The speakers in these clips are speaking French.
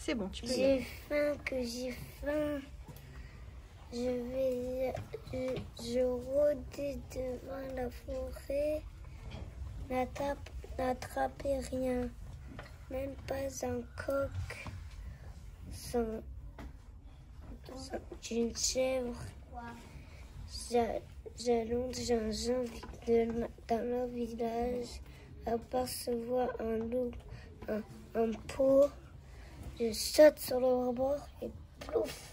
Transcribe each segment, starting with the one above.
C'est bon, tu peux. J'ai faim. Je rôdais devant la forêt, n'attrapais rien, même pas un coq d'une chèvre. J'allonge un jambe dans le village, apercevoir un loup, un pot. Je saute sur le rebord et plouf.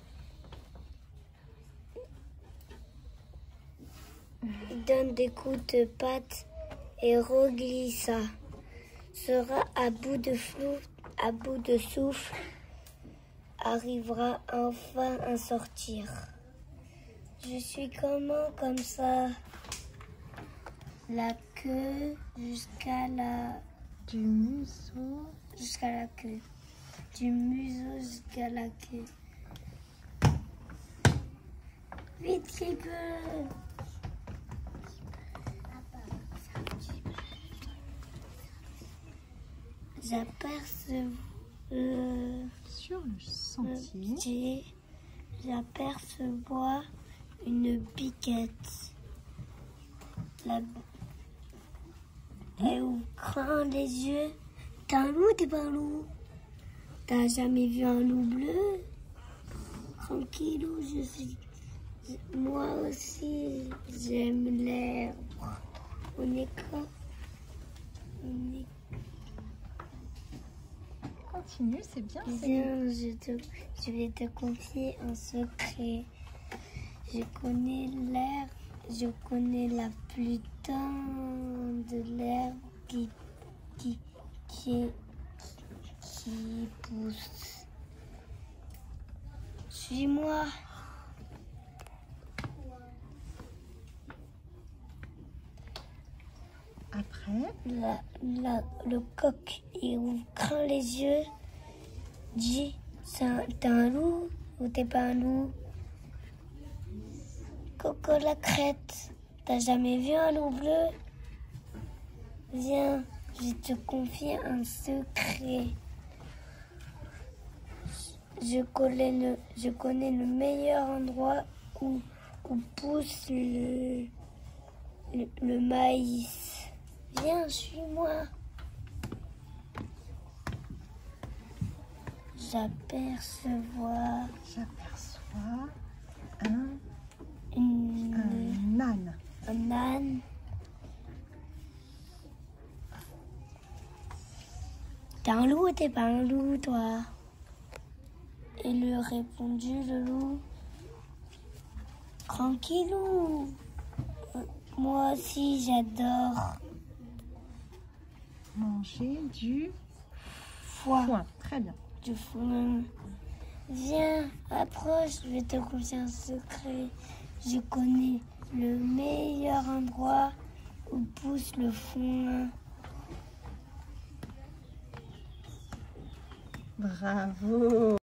Il donne des coups de patte et reglissa. Sera à bout de souffle, arrivera enfin à sortir. Je suis comment comme ça? La queue jusqu'à la... Du museau jusqu'à la queue. Du museau jusqu'à la queue. Vite qu'il peut. sur le sentier. J'aperçois une biquette. Elle ouvre les yeux. T'es un loup, t'es pas un loup? T'as jamais vu un loup bleu? Tranquillou, moi aussi, j'aime l'herbe. On est quoi? Continue, c'est bien. Viens, je vais te confier un secret. Je connais l'herbe, je connais la plus tendre de l'herbe qui pousse. Suis-moi. Après, le coq, il ouvre les yeux, dit, t'es un loup ou t'es pas un loup? Coco la crête, t'as jamais vu un loup bleu? Viens, je te confie un secret. Je connais le meilleur endroit où pousse le maïs. Viens, suis-moi. J'aperçois un âne. Un âne. T'es un loup ou t'es pas un loup, toi? Et lui répondit le loup. Tranquillou. Moi aussi, j'adore Manger du foin. Très bien. Du foin. Viens, approche, je vais te confier un secret. Je connais le meilleur endroit où pousse le foin. Bravo.